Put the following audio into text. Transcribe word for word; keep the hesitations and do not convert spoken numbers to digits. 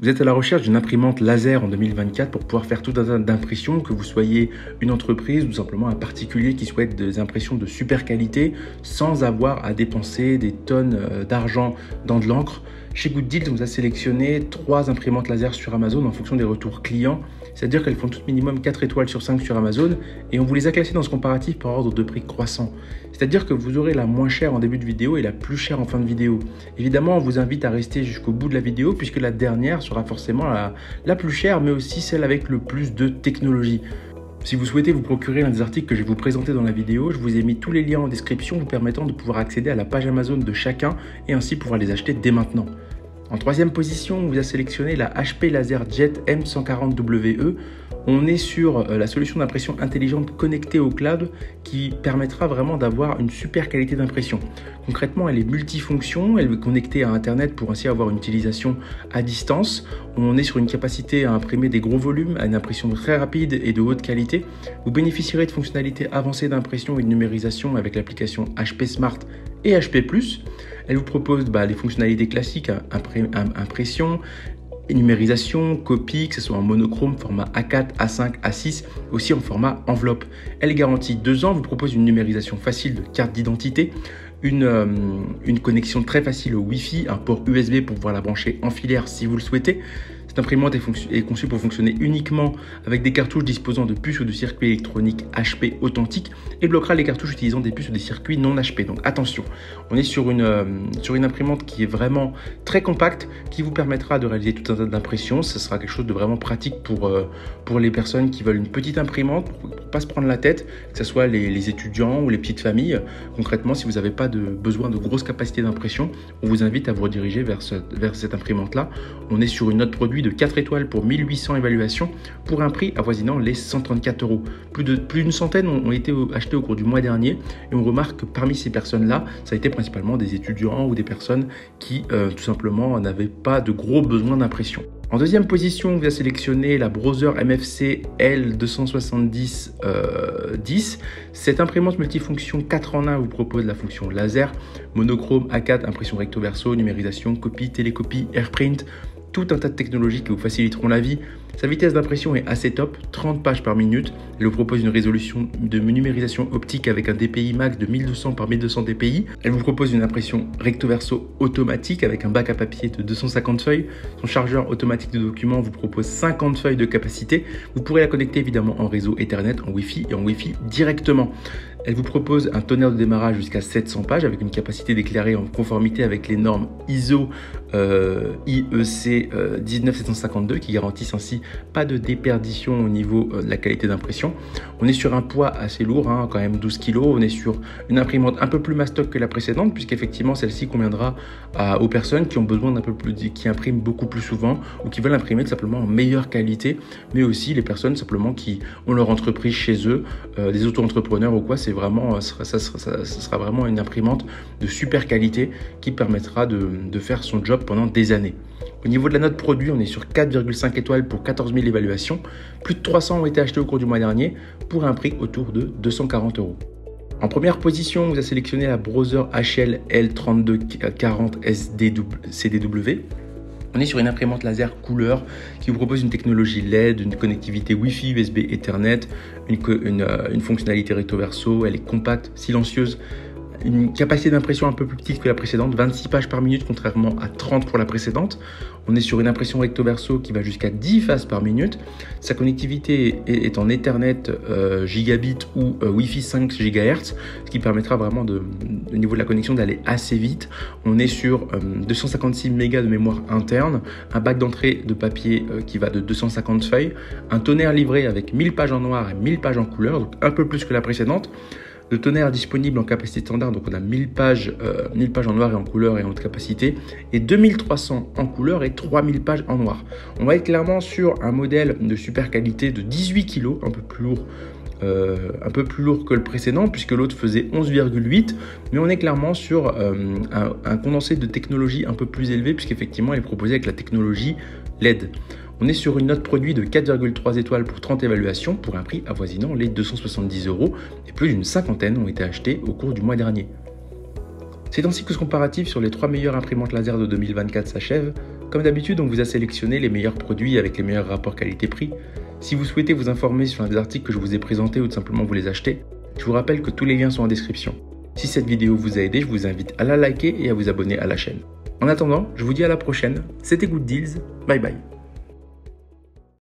Vous êtes à la recherche d'une imprimante laser en deux mille vingt-quatre pour pouvoir faire tout un tas d'impressions, que vous soyez une entreprise ou simplement un particulier qui souhaite des impressions de super qualité sans avoir à dépenser des tonnes d'argent dans de l'encre. Chez Good Deals, on vous a sélectionné trois imprimantes laser sur Amazon en fonction des retours clients, c'est-à-dire qu'elles font toutes minimum quatre étoiles sur cinq sur Amazon et on vous les a classées dans ce comparatif par ordre de prix croissant. C'est-à-dire que vous aurez la moins chère en début de vidéo et la plus chère en fin de vidéo. Évidemment, on vous invite à rester jusqu'au bout de la vidéo puisque la dernière sera forcément la, la plus chère, mais aussi celle avec le plus de technologie. Si vous souhaitez vous procurer l'un des articles que je vais vous présenter dans la vidéo, je vous ai mis tous les liens en description vous permettant de pouvoir accéder à la page Amazon de chacun et ainsi pouvoir les acheter dès maintenant. En troisième position, on vous a sélectionné la H P LaserJet M cent quarante W E. On est sur la solution d'impression intelligente connectée au cloud qui permettra vraiment d'avoir une super qualité d'impression. Concrètement, elle est multifonction, elle est connectée à Internet pour ainsi avoir une utilisation à distance. On est sur une capacité à imprimer des gros volumes, à une impression très rapide et de haute qualité. Vous bénéficierez de fonctionnalités avancées d'impression et de numérisation avec l'application H P Smart et H P plus. Elle vous propose bah, les fonctionnalités classiques, impré impression, numérisation, copie, que ce soit en monochrome, format A quatre, A cinq, A six, aussi en format enveloppe. Elle est garantie deux ans, vous propose une numérisation facile de carte d'identité, une, euh, une connexion très facile au Wi-Fi, un port U S B pour pouvoir la brancher en filaire si vous le souhaitez. Cette imprimante est, est conçue pour fonctionner uniquement avec des cartouches disposant de puces ou de circuits électroniques H P authentiques et bloquera les cartouches utilisant des puces ou des circuits non H P. Donc attention, on est sur une, euh, sur une imprimante qui est vraiment très compacte, qui vous permettra de réaliser tout un tas d'impressions. Ce sera quelque chose de vraiment pratique pour, euh, pour les personnes qui veulent une petite imprimante, pour ne pas se prendre la tête, que ce soit les, les étudiants ou les petites familles. Concrètement, si vous n'avez pas de besoin de grosses capacités d'impression, on vous invite à vous rediriger vers, ce, vers cette imprimante-là. On est sur une note produit de quatre étoiles pour mille huit cents évaluations pour un prix avoisinant les cent trente-quatre euros. Plus de plus d'une centaine ont été achetées au cours du mois dernier et on remarque que parmi ces personnes-là, ça a été principalement des étudiants ou des personnes qui euh, tout simplement n'avaient pas de gros besoins d'impression. En deuxième position, on vous a sélectionné la Brother M F C L deux cent soixante-dix dix. Cette imprimante multifonction quatre en un vous propose la fonction laser, monochrome, A quatre, impression recto verso, numérisation, copie, télécopie, AirPrint, tout un tas de technologies qui vous faciliteront la vie. Sa vitesse d'impression est assez top, trente pages par minute. Elle vous propose une résolution de numérisation optique avec un D P I max de mille deux cents par mille deux cents D P I. Elle vous propose une impression recto verso automatique avec un bac à papier de deux cent cinquante feuilles. Son chargeur automatique de documents vous propose cinquante feuilles de capacité. Vous pourrez la connecter évidemment en réseau Ethernet, en Wi-Fi et en Wi-Fi directement. Elle vous propose un tonnerre de démarrage jusqu'à sept cents pages avec une capacité d'éclairer en conformité avec les normes I S O euh, I E C euh, dix-neuf sept cent cinquante-deux qui garantissent ainsi pas de déperdition au niveau euh, de la qualité d'impression. On est sur un poids assez lourd, hein, quand même douze kilos. On est sur une imprimante un peu plus mastoc que la précédente puisqu'effectivement celle-ci conviendra à, aux personnes qui ont besoin d'un peu plus, qui impriment beaucoup plus souvent ou qui veulent imprimer tout simplement en meilleure qualité, mais aussi les personnes simplement qui ont leur entreprise chez eux, euh, des auto-entrepreneurs ou quoi. C'est vraiment, ça, ça, ça, ça sera vraiment une imprimante de super qualité qui permettra de, de faire son job pendant des années. Au niveau de la note produit, on est sur quatre virgule cinq étoiles pour quatorze mille évaluations. Plus de trois cents ont été achetés au cours du mois dernier pour un prix autour de deux cent quarante euros. En première position, on vous a sélectionné la Brother H L L trente-deux quarante C D W. On est sur une imprimante laser couleur qui vous propose une technologie L E D, une connectivité Wi-Fi, U S B Ethernet, une, une, une fonctionnalité recto verso. Elle est compacte, silencieuse, une capacité d'impression un peu plus petite que la précédente, vingt-six pages par minute contrairement à trente pour la précédente. On est sur une impression recto verso qui va jusqu'à dix phases par minute. Sa connectivité est, est en Ethernet euh, gigabit ou euh, Wi-Fi cinq gigahertz, ce qui permettra vraiment de, au niveau de la connexion d'aller assez vite. On est sur euh, deux cent cinquante-six mégas de mémoire interne, un bac d'entrée de papier euh, qui va de deux cent cinquante feuilles, un tonnerre livré avec mille pages en noir et mille pages en couleur, donc un peu plus que la précédente. Le tonnerre disponible en capacité standard, donc on a mille pages, euh, mille pages en noir et en couleur et en haute capacité, et deux mille trois cents en couleur et trois mille pages en noir. On va être clairement sur un modèle de super qualité de dix-huit kilos, un peu plus lourd, euh, un peu plus lourd que le précédent, puisque l'autre faisait onze virgule huit, mais on est clairement sur euh, un, un condensé de technologie un peu plus élevé, puisqu'effectivement il est proposé avec la technologie L E D. On est sur une note produit de quatre virgule trois étoiles pour trente évaluations pour un prix avoisinant les deux cent soixante-dix euros et plus d'une cinquantaine ont été achetés au cours du mois dernier. C'est ainsi que ce comparatif sur les trois meilleures imprimantes laser de deux mille vingt-quatre s'achève. comme d'habitude, on vous a sélectionné les meilleurs produits avec les meilleurs rapports qualité-prix. Si vous souhaitez vous informer sur un des articles que je vous ai présentés ou tout simplement vous les acheter, je vous rappelle que tous les liens sont en description. Si cette vidéo vous a aidé, je vous invite à la liker et à vous abonner à la chaîne. En attendant, je vous dis à la prochaine. C'était Good Deals. Bye bye.